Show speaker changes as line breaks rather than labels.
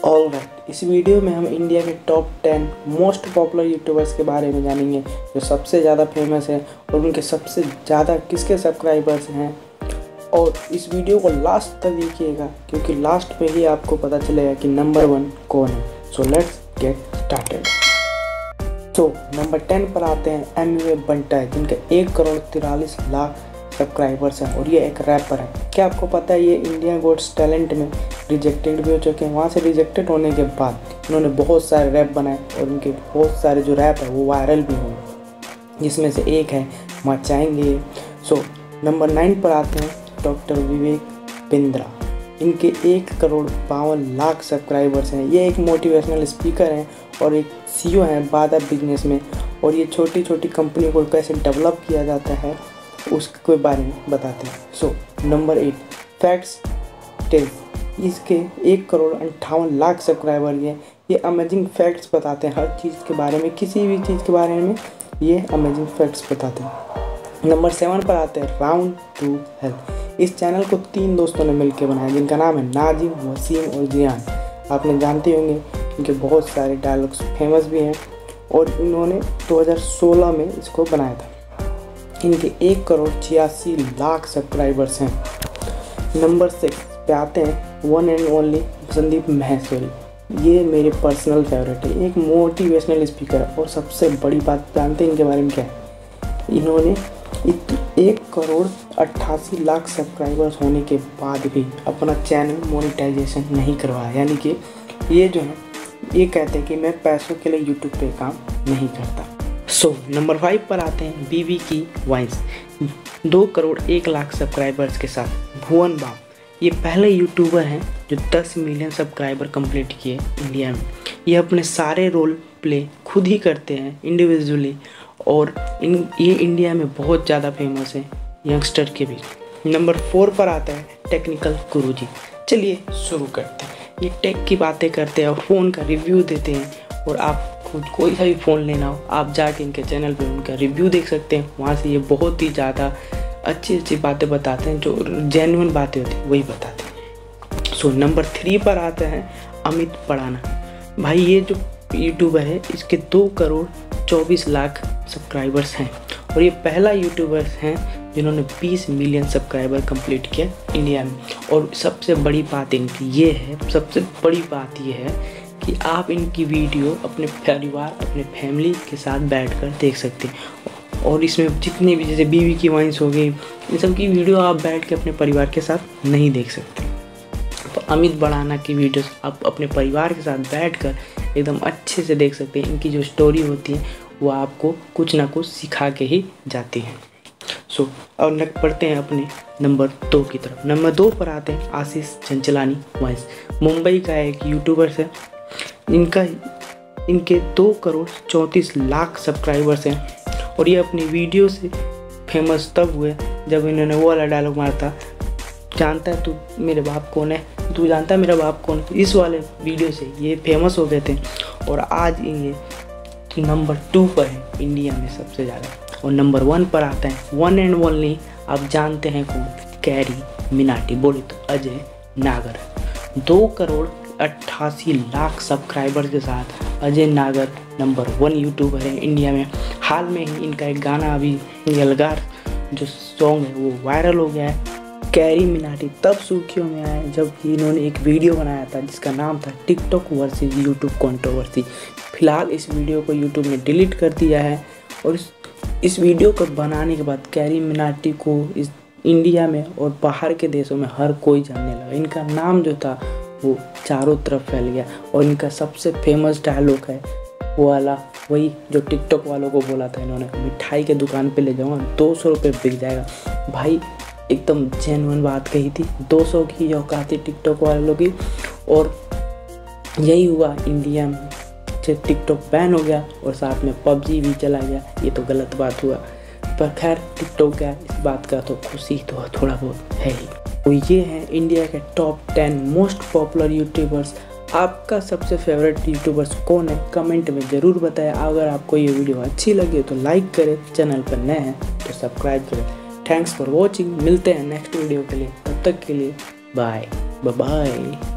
Alright, इस video में हम इंडिया के टॉप 10 मोस्ट पॉपुलर यूट्यूबर्स के बारे में जानेंगे जो सबसे ज़्यादा फेमस है और उनके सबसे ज़्यादा किसके सब्सक्राइबर्स हैं। और इस वीडियो को लास्ट तक देखिएगा क्योंकि लास्ट में ही आपको पता चलेगा कि नंबर 1 कौन है। So let's get started. So number 10 पर आते हैं MUA बंटा है, जिनके 1,43,00,000 सब्सक्राइबर्स हैं और ये एक रैपर है। क्या आपको पता है ये इंडिया गोट्स टैलेंट में रिजेक्टेड भी हो चुके हैं। वहाँ से रिजेक्टेड होने के बाद इन्होंने बहुत सारे रैप बनाए और उनके बहुत सारे जो रैप है वो वायरल भी हुए, जिसमें से एक है मचाएंगे। सो नंबर 9 पर आते हैं डॉक्टर विवेक बिंद्रा। इनके 1,52,00,000 सब्सक्राइबर्स हैं। ये एक मोटिवेशनल स्पीकर हैं और एक CEO हैं बादा बिजनेस में, और ये छोटी छोटी कंपनी को कैसे डेवलप किया जाता है उसके बारे में बताते हैं। So number 8 facts tell. इसके 1,58,00,000 सब्सक्राइबर हैं। ये अमेजिंग फैक्ट्स बताते हैं हर चीज़ के बारे में, किसी भी चीज़ के बारे में ये अमेजिंग फैक्ट्स बताते हैं। नंबर 7 पर आते हैं राउंड टू हेल। इस चैनल को 3 दोस्तों ने मिलकर बनाया जिनका नाम है नाजिम, वसीम और जियान। आपने जानते होंगे इनके बहुत सारे डायलॉग्स फेमस भी हैं और इन्होंने 2016 में इसको बनाया था। इनके 1,86,00,000 सब्सक्राइबर्स हैं। नंबर 6 पे आते हैं one and only Sandeep Maheshwari. ये मेरे पर्सनल फेवरेट है। एक मोटिवेशनल स्पीकर है और सबसे बड़ी बात जानते हैं इनके बारे में क्या है, इन्होंने 1,88,00,000 सब्सक्राइबर्स होने के बाद भी अपना चैनल मोनेटाइजेशन नहीं करवाया। यानी कि ये जो है ये कहते हैं कि मैं पैसों के लिए यूट्यूब पे काम नहीं करता। सो नंबर 5 पर आते हैं बीबी की वाइन्स। 2,01,00,000 सब्सक्राइबर्स के साथ भुवन बाम। ये पहले यूट्यूबर हैं जो 10 मिलियन सब्सक्राइबर कंप्लीट किए इंडिया में। ये अपने सारे रोल प्ले खुद ही करते हैं इंडिविजुअली और ये इंडिया में बहुत ज़्यादा फेमस है यंगस्टर के बीच। नंबर 4 पर आता है टेक्निकल गुरुजी। चलिए शुरू करते हैं। ये टेक की बातें करते हैं और फ़ोन का रिव्यू देते हैं, और आप खुद कोई सा भी फ़ोन लेना हो आप जाके इनके चैनल पे उनका रिव्यू देख सकते हैं। वहाँ से ये बहुत ही ज़्यादा अच्छी अच्छी बातें बताते हैं, जो जेन्युइन बातें होती हैं वही बताते हैं। सो नंबर 3 पर आता है अमित पड़ाना। भाई ये जो यूट्यूबर है इसके 2,24,00,000 सब्सक्राइबर्स हैं और ये पहला यूट्यूबर हैं जिन्होंने 20 मिलियन सब्सक्राइबर कंप्लीट किया इंडिया में। और सबसे बड़ी बात इनकी ये है, सबसे बड़ी बात ये है कि आप इनकी वीडियो अपने परिवार अपने फैमिली के साथ बैठकर देख सकते हैं। और इसमें जितने भी जैसे बीवी की वाइन्स हो गई, इन सब की वीडियो आप बैठ के अपने परिवार के साथ नहीं देख सकते। तो अमित पड़ाना की वीडियोस आप अपने परिवार के साथ बैठकर एकदम अच्छे से देख सकते हैं। इनकी जो स्टोरी होती है वो आपको कुछ ना कुछ सिखा के ही जाती है। सो अब पढ़ते हैं अपने नंबर 2 की तरफ। नंबर 2 पर आते हैं आशीष चंचलानी वाइस। मुंबई का एक यूट्यूबर है। इनके 2,34,00,000 सब्सक्राइबर्स हैं और ये अपनी वीडियो से फेमस तब हुए जब इन्होंने वो वाला डायलॉग मारा था, जानता है तू मेरे बाप कौन है, तू जानता है मेरा बाप कौन है। इस वाले वीडियो से ये फेमस हो गए थे और आज ये नंबर 2 पर है इंडिया में सबसे ज़्यादा। और नंबर 1 पर आता है वन एंड ओनली, आप जानते हैं कौन, कैरी मिनाटी, बोले तो अजय नागर। 2,88,00,000 सब्सक्राइबर के साथ अजय नागर नंबर 1 यूट्यूबर है इंडिया में। हाल में ही इनका एक गाना अभी यलगार जो सॉन्ग है वो वायरल हो गया है। कैरी मिनाटी तब सुर्खियों में आया जब इन्होंने एक वीडियो बनाया था जिसका नाम था टिकटॉक वर्सेस यूट्यूब कंट्रोवर्सी। फिलहाल इस वीडियो को यूट्यूब ने डिलीट कर दिया है और इस वीडियो को बनाने के बाद कैरी मिनाटी को इस इंडिया में और बाहर के देशों में हर कोई जानने लगा। इनका नाम जो था वो चारों तरफ फैल गया और इनका सबसे फेमस डायलॉग है वो वाला, वही जो टिकटॉक वालों को बोला था इन्होंने, मिठाई के दुकान पे ले जाऊँगा 200 रुपये बिक जाएगा। भाई एकदम जेन्युइन बात कही थी। 200 की औकात थी टिकटॉक वालों की और यही हुआ इंडिया में। टिकटॉक बैन हो गया और साथ में PUBG भी चला गया। ये तो गलत बात हुआ, पर खैर टिकटॉक का इस बात का तो खुशी तो थोड़ा बहुत है ही। तो ये हैं इंडिया के टॉप 10 मोस्ट पॉपुलर यूट्यूबर्स। आपका सबसे फेवरेट यूट्यूबर्स कौन है कमेंट में ज़रूर बताएं। अगर आपको ये वीडियो अच्छी लगी तो लाइक करें, चैनल पर नए हैं तो सब्सक्राइब करें। Thanks for watching. मिलते हैं नेक्स्ट वीडियो के लिए, तब तक के लिए बाय बाय।